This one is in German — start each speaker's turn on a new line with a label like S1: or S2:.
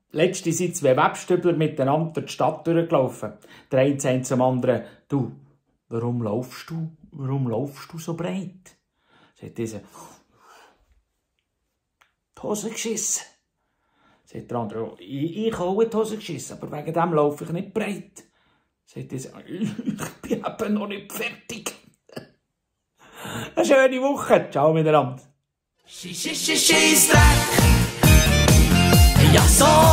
S1: Letztens sind 2 Webstübler miteinander durch die Stadt durchgelaufen. Der eine sagt zum anderen, du, warum laufst du so breit? Sagt dieser, die Hose geschissen. Sagt der andere, ich habe auch die Hose geschissen, aber wegen dem laufe ich nicht breit. Sagt dieser, ich bin eben noch nicht fertig. Eine schöne Woche. Ciao miteinander.
S2: Scheissdreck. Ja, so